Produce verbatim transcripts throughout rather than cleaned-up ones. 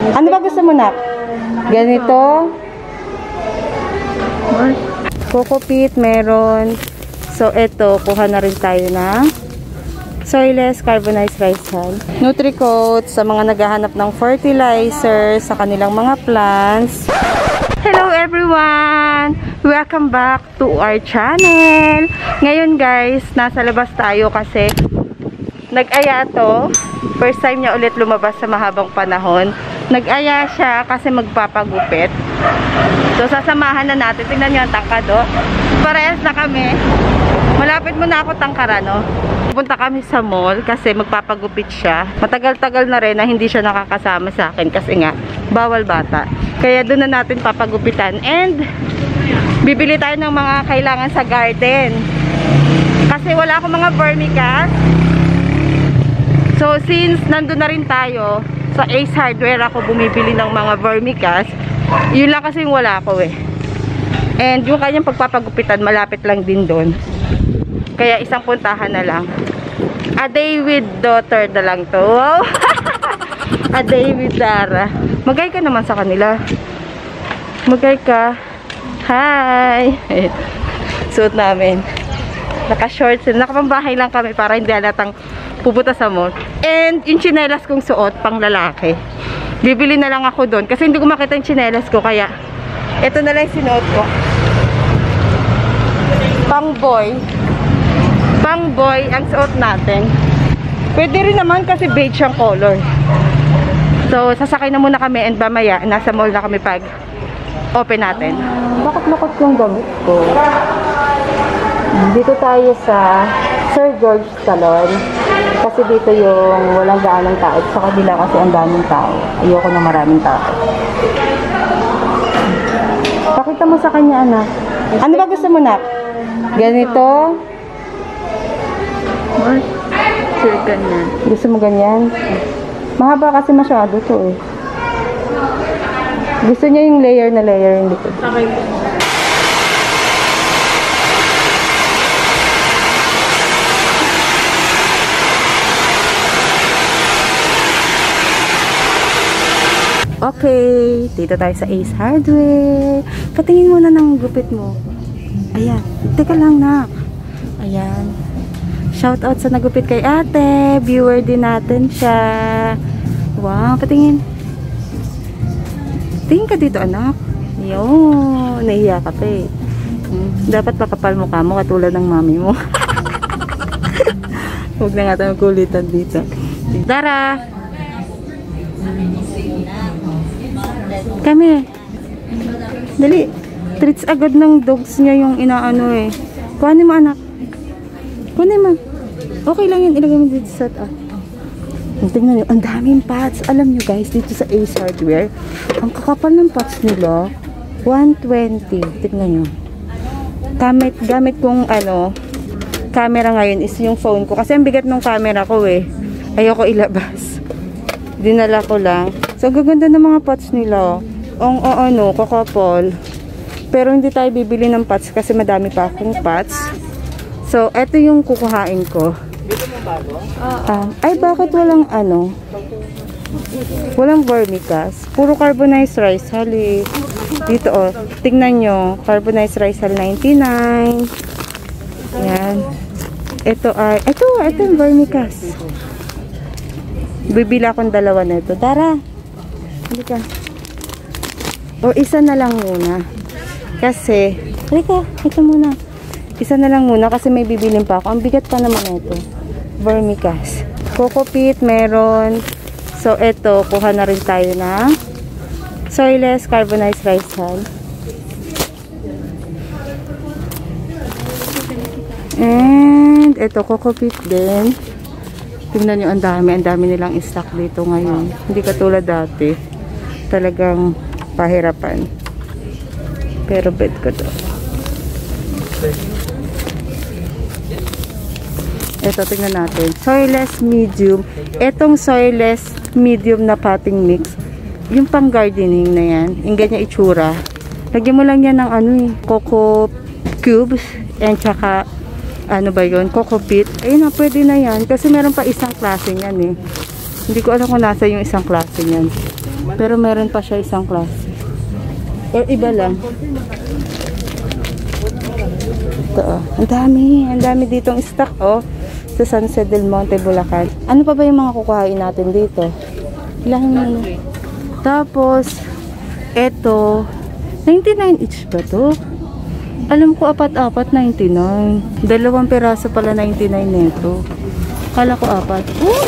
Ano ba gusto mo, Nak? Ganito? Coco Peat, meron. So, eto, kuha na rin tayo na soilless carbonized rice hull. Nutri-Coat sa mga naghahanap ng fertilizer sa kanilang mga plants. Hello everyone! Welcome back to our channel! Ngayon guys, nasa labas tayo kasi nag-aya to. First time niya ulit lumabas sa mahabang panahon. Nag-aya siya kasi magpapagupit. So, sasamahan na natin. Tingnan niyo ang tangkado. Parehas na kami. Malapit mo na ako tangkara, no? Pupunta kami sa mall kasi magpapagupit siya. Matagal-tagal na rin na hindi siya nakakasama sa akin kasi nga, bawal bata. Kaya doon na natin papagupitan. And, bibili tayo ng mga kailangan sa garden. Kasi wala akong mga vermicast. So, since nandun na rin tayo, sa Ace Hardware ako bumibili ng mga vermicast. Yun lang kasi yung wala ko eh. And yung kanyang pagpapagupitan, malapit lang din doon. Kaya isang puntahan na lang. A day with daughter na lang to. Wow! A day with Dara. Magay ka naman sa kanila. Magay ka. Hi! Suot namin. Naka-shorts. Nakapambahay lang kami para hindi halatang pupunta sa mall. And yung tsinelas kong suot, pang lalaki. Bibili na lang ako doon. Kasi hindi ko makita yung tsinelas ko. Kaya, ito na lang yung sinuot ko. Pang boy. Pang boy ang suot natin. Pwede rin naman kasi beige ang color. So, sasakay na muna kami and mamaya, nasa mall na kami pag open natin. Bakit lakot yung gamit ko? Dito tayo sa Sir George Salon. Kasi dito yung walang gaanong tao. Sa kabila kasi ang daming tao. Ayoko na maraming tao. Pakita mo sa kanya, anak. Ano ba gusto mo, Nak? Ganito? Sure, ganyan. Gusto mo ganyan? Mahaba kasi masyado to eh. Gusto niya yung layer na layer yung likod. Okay. Okay, dito tayo sa Ace Hardware. Patingin muna ng gupit mo. Ayan, teka lang, Nak. Ayan. Shoutout sa nagupit kay ate. Viewer din natin siya. Wow, patingin. Tingin ka dito, anak. Yun, nahiya ka pa eh. Hmm, dapat makapal mukha mo katulad ng mami mo. Huwag na nga tayo kulitan dito. Dara! Kami. Dali. Treats agad ng dogs niya yung inaano eh. Kuhanin mo, anak. Kuhanin mo. Okay lang yun. Ilagay mo dito sa ah. Tingnan nyo. Ang daming pots. Alam nyo guys, dito sa Ace Hardware, ang kakapal ng pots nila, one twenty. Tingnan nyo. Gamit, gamit kong ano, camera ngayon is yung phone ko. Kasi ang bigat ng camera ko eh. Ayoko ilabas. Dinala ko lang. So, ang gaganda ng mga pots nila. Ang uh, ano, kakapal. Pero hindi tayo bibili ng pots kasi madami pa akong pots. So, eto yung kukuhain ko. Uh, ay, bakit walang ano? Walang vermicast. Puro carbonized rice. Hali. Dito oh. Tingnan nyo. Carbonized rice hal ninety-nine. Ayan. Ito ay, ito, ito yung vermicast. Bibili akong dalawa na ito. Tara. Hindi ka. O isa na lang muna. Kasi, halika, ito muna. Isa na lang muna kasi may bibilin pa ako. Ang bigat pa naman ito. Vermicast. Coco Peat, meron. So, ito, kuha na rin tayo na soilless carbonized rice hull. And, ito, Coco Peat din. Tingnan nyo, ang dami. Ang dami nilang stock dito ngayon. Hindi katulad dati. Talagang pahirapan. Pero bet ko to. Ito, tingnan natin. Soilless medium. Etong soilless medium na potting mix. Yung pang gardening na yan. Yung ganyan itsura. Lagyan mo lang yan ng ano eh. Coco cubes. And tsaka ano ba yun? Coco Peat. Ayun na, pwede na yan. Kasi meron pa isang klase yan eh. Hindi ko alam kung nasa yung isang klase yan. Pero meron pa siya isang klase. Or iba lang. Ito oh. Ang dami. Ang dami ditong stock oh. Sa San Jose del Monte, Bulacan. Ano pa ba yung mga kukuhain natin dito? Ilang ano? Tapos, eto. ninety-nine each ba to? Alam ko apat-apat, ninety-nine. Dalawang piraso pala ninety-nine nito. Kala ko apat. Oh!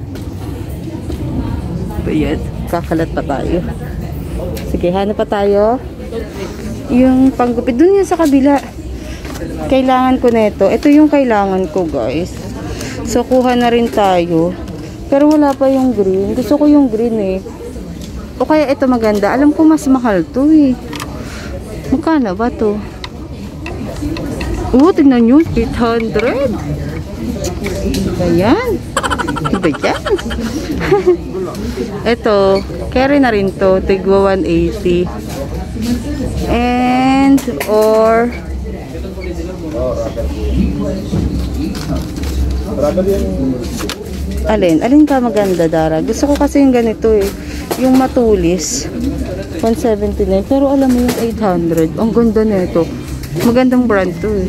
Bayad. Kakalat pa tayo. Sige, hanap pa tayo. Yung panggupit. Doon yun sa kabila. Kailangan ko nito. Ito yung kailangan ko, guys. So, kuha na rin tayo. Pero wala pa yung green. Gusto ko yung green eh. O kaya ito maganda. Alam ko mas mahal to eh. Magkano ba to? Oh, tignan nyo. eight hundred. Iba yan. Iba yan. Ito, carry na rin to. Tigwa one eighty. And, or, alin? Alin ka maganda, Dara? Gusto ko kasi yung ganito eh. Yung matulis. one seventy-nine. Pero alam mo yung eight hundred. Ang ganda nito. Magandang brand to eh.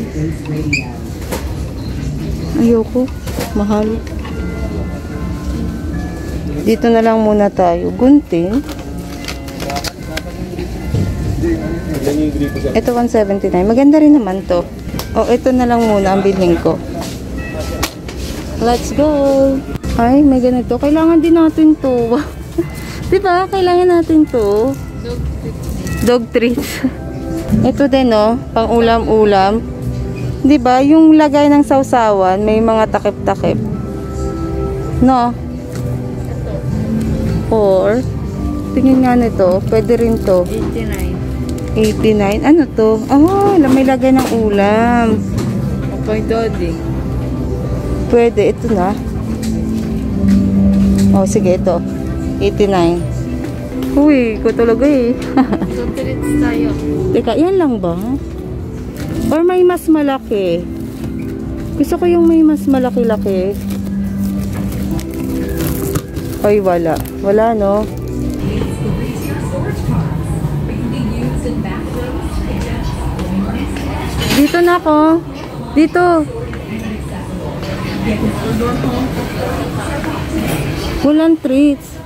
Ayoko. Mahal. Dito na lang muna tayo. Gunting. Ito one seventy-nine. Maganda rin naman to. O, ito na lang muna ang bilhin ko. Let's go! Ay, may ganito. Kailangan din natin to. Diba? Kailangan natin to. Dog treats. Ito din, no? Pang ulam-ulam. Diba? Yung lagay ng sausawan, may mga takip-takip. No? Or, tingin nga nito. Pwede rin to. eighty-nine. eighty-nine. Ano to? Oh, may lagay ng ulam. Okay, Dodi. Pwede. Ito na. Oh, sige. Ito. eighty-nine. Uy, ko talaga eh. So, treats tayo. Teka, yan lang ba? Or may mas malaki? Gusto ko yung may mas malaki-laki. Ay, wala. Wala, no? Dito na ako. Dito. Walang treats.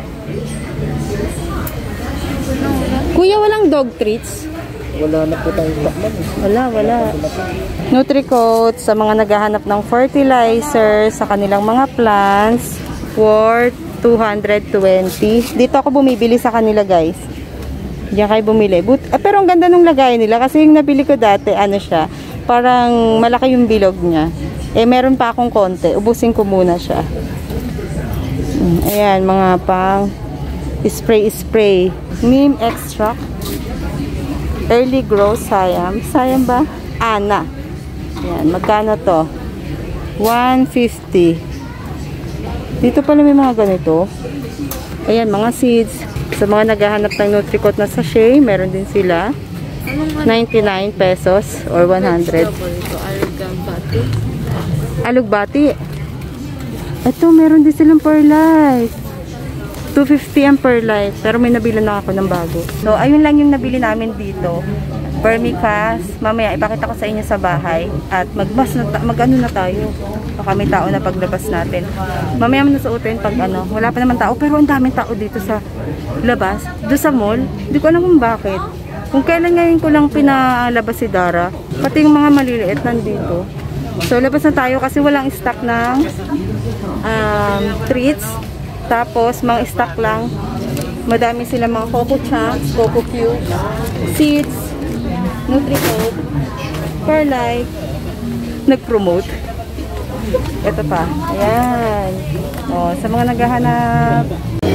Kuya, walang dog treats? Wala na po tayong takman. Wala, wala. Nutricoat sa mga naghahanap ng fertilizer sa kanilang mga plants worth two hundred twenty. Dito ako bumibili sa kanila, guys. Diyan kayo bumili. But, ah, pero ang ganda nung lagay nila kasi yung nabili ko dati, ano siya, parang malaki yung bilog niya. Eh, meron pa akong konti. Ubusin ko muna siya. Ayan, mga pang spray-spray. Neem extract. Early growth Siam. Siam ba? Ana. Ayan, magkano to? one fifty. Dito pala may mga ganito. Ayan, mga seeds. Sa mga naghahanap ng Nutricoat na sachet, meron din sila. ninety-nine pesos or one hundred. Alugbati. Ito, meron din silang perlite. two fifty ang perlite. Pero may nabili na ako ng bago. So, ayun lang yung nabili namin dito. Vermicast. Mamaya, ipakita ko sa inyo sa bahay. At magbas na, mag-ano na tayo. Baka may tao na paglabas natin. Mamaya manasuotin pag ano. Wala pa naman tao. Pero ang daming tao dito sa labas. Doon sa mall. Hindi ko alam kung bakit. Kung kailan ngayon ko lang pinalabas si Dara. Pati yung mga maliliit nandito. So, labas na tayo kasi walang stock ng um, treats. Tapos, mga stock lang. Madami sila mga Coco Chunks, Coco Cubes, seeds, Nutricoat, Perlite. Nag-promote. Ito pa. Ayan. O, sa mga naghahanap.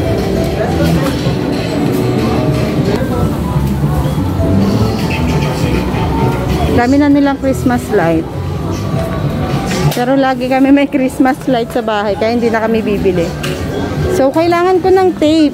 Dami na nilang Christmas light. Pero lagi kami may Christmas light sa bahay, kaya hindi na kami bibili. So, kailangan ko ng tape.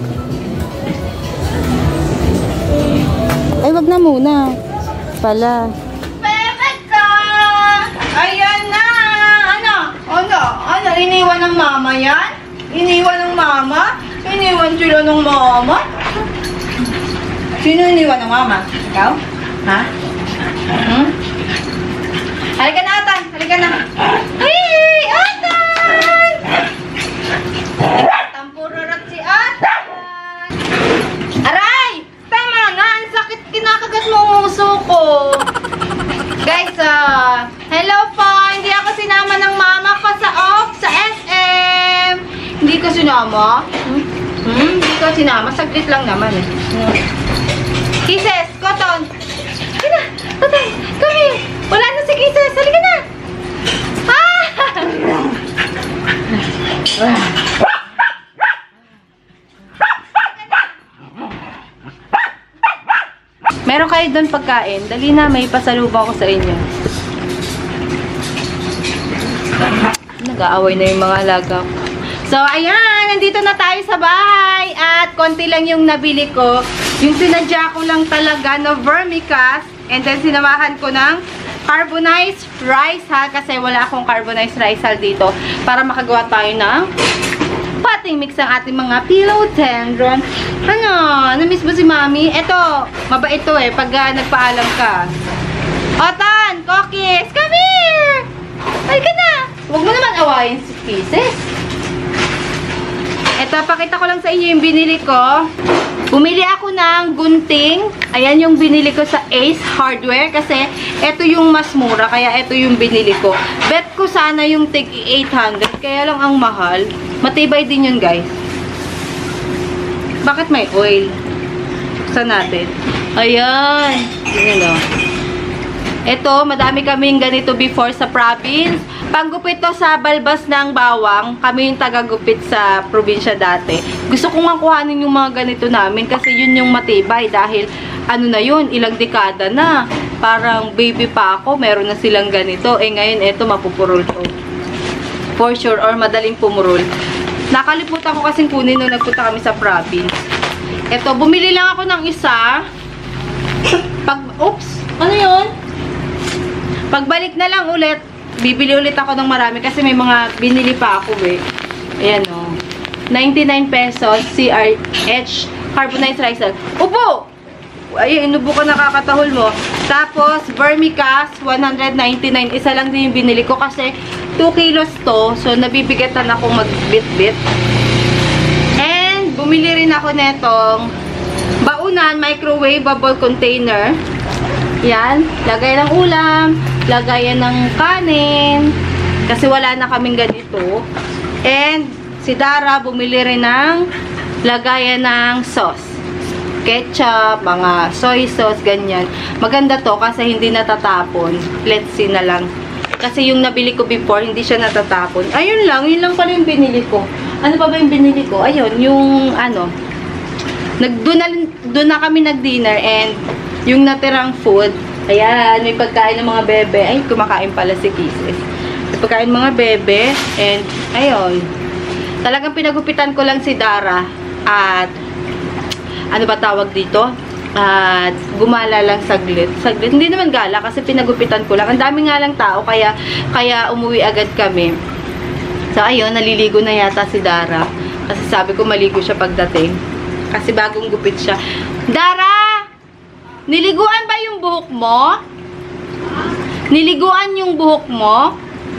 Ay, wag na muna. Pala. Pepeka! Ayan na! Ano? Ano? Ano? Iniwan ng mama yan? Iniwan ng mama? iniwan sila ng mama? Sino iniwan ng mama? Ikaw? Ha? Hmm? Halika na, Atan! Halika na! Ay! Atan! Tampururot si Atan! Aray! Tama na! Ang sakit kinakagat mo ang uso ko! Guys, ah... hello po! Hindi ako sinama ng mama ko sa off sa S M! Hindi ko sinama? Hmm? Hmm? Hindi ko sinama? Saglit lang naman eh. Hmm. Kisses! Cotton! Halika na! Cotton! Come here! Wala na si Kisses! Halika na! Ah! Meron kayo doon pagkain? Dali na, may pasalubong ko sa inyo. Nag-aaway na yung mga alaga ko. So, ayan! Nandito na tayo sa bahay. At konti lang yung nabili ko. Yung sinadya ko lang talaga na vermicast. And then, sinamahan ko ng carbonized rice ha. Kasi wala akong carbonized rice hal dito. Para makagawa tayo ng pating mix ang ating mga philodendron. Ano? Namiss mo si Mami? Eto, mabait to eh. Pag uh, nagpaalam ka. Otan! Cookies! Come here! Ay ka na! Huwag mo naman awayin si Kisses. Eto, pakita ko lang sa inyo yung binili ko. Bumili ako ng gunting. Ayan yung binili ko sa Ace Hardware. Kasi eto yung mas mura. Kaya eto yung binili ko. Bet ko sana yung tig eight hundred. Kaya lang ang mahal. Matibay din yun, guys. Bakit may oil? Buksan natin. Ayan. Ayan o. Ito, madami kaming ganito before sa province. Panggupit to sa balbas ng bawang. Kami yung tagagupit sa probinsya dati. Gusto kong nga kuhanin yung mga ganito namin kasi yun yung matibay dahil ano na yun, ilang dekada na. Parang baby pa ako, meron na silang ganito. Eh ngayon, ito mapupurol to. For sure, or madaling pumurol. Nakalimutan ko kasing kunin nung nagpunta kami sa province. Ito, bumili lang ako ng isa. Pag, oops, ano yun? Pagbalik na lang ulit, bibili ulit ako ng marami kasi may mga binili pa ako eh. Ayan o. Oh. ninety-nine pesos, C R H, carbonized rice. Upo! Ay, inubo ka, nakakatahol mo. Tapos, vermicast, one ninety-nine. Isa lang din yung binili ko kasi two kilos to. So, nabibigatan ako magbit-bit. And, bumili rin ako netong baunan, microwavable container. Yan. Lagay ng ulam. Lagayan ng kanin. Kasi wala na kaming ganito. And, si Dara bumili rin ng lagayan ng sauce. Ketchup, mga soy sauce, ganyan. Maganda to kasi hindi natatapon. Let's see na lang. Kasi yung nabili ko before, hindi siya natatapon. Ayun lang, yun lang pala yung binili ko. Ano pa ba yung binili ko? Ayun, yung ano, nagdoon na, doon na kami nag-dinner and yung natirang food, ayan, may pagkain ng mga bebe. Ay, kumakain pala si Kisses. May pagkain mga bebe and ayun. Talagang pinagupitan ko lang si Dara at ano ba tawag dito? At gumala lang saglit. Saglit. Hindi naman gala kasi pinagupitan ko lang. Ang dami nga lang tao kaya kaya umuwi agad kami. So ayun, naliligo na yata si Dara. Kasi sabi ko maligo siya pagdating. Kasi bagong gupit siya. Dara! Niliguan ba yung buhok mo? Niliguan yung buhok mo?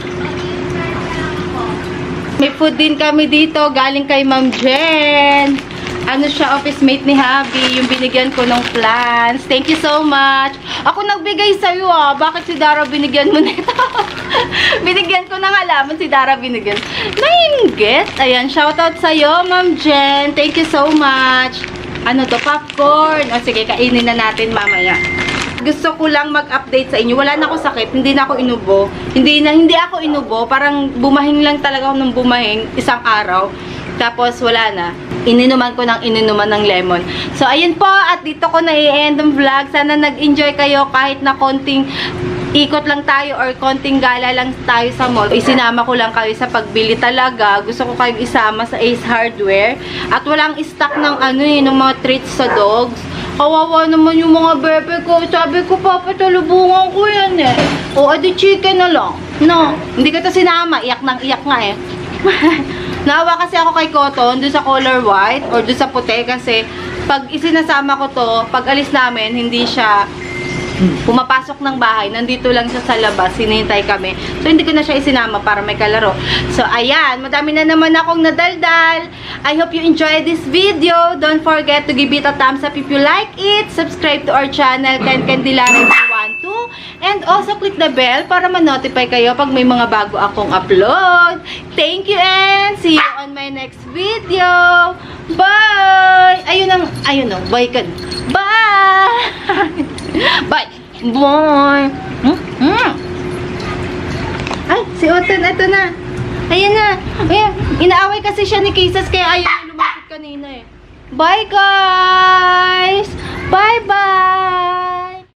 May food din kami dito galing kay Ma'am Jen. Ano siya, office mate ni Habi, yung binigyan ko ng plants. Thank you so much. Ako nagbigay sa'yo ah. Bakit si Dara binigyan mo nito? Binigyan ko ng halaman, si Dara binigyan. Nainggit. Ayan, shoutout sa'yo, Ma'am Jen. Thank you so much. Ano to, popcorn. O sige, kainin na natin mamaya. Gusto ko lang mag-update sa inyo. Wala na ako sakit, hindi na ako inubo. Hindi na hindi ako inubo, parang bumahing lang talaga ako ng bumahing isang araw. Tapos wala na. Ininuman ko ng ininuman ng lemon. So, ayun po. At dito ko na i-end ang vlog. Sana nag-enjoy kayo kahit na konting ikot lang tayo or konting gala lang tayo sa mall. Isinama ko lang kayo sa pagbili talaga. Gusto ko kayong isama sa Ace Hardware. At walang stock ng ano eh, ng mga treats sa dogs. Kawawa naman yung mga bebe ko. Sabi ko, Papa, talubungan ko yan eh. O, adi chicken na lang. No, hindi ko to sinama. Iyak nang iyak nga eh. Naawa kasi ako kay Cotton doon sa color white or doon sa puti kasi pag isinasama ko to, pag alis namin, hindi siya pumapasok ng bahay. Nandito lang siya sa labas. Hinihintay kami. So, hindi ko na siya isinama para may kalaro. So, ayan. Madami na naman akong nadaldal. I hope you enjoyed this video. Don't forget to give it a thumbs up if you like it. Subscribe to our channel, Ken Candelaria if you want to. And also, click the bell para ma-notify kayo pag may mga bago akong upload. Thank you and see you on my next video. Bye! Ayun ang, ayun o. Bye ka. Bye! Bye! Bye! Hmm? Hmm? Ay, si Oten, ito na. Ayan na. Ayan. Inaaway kasi siya ni Kisses kaya ayaw lumapit kanina eh. Bye guys! Bye-bye!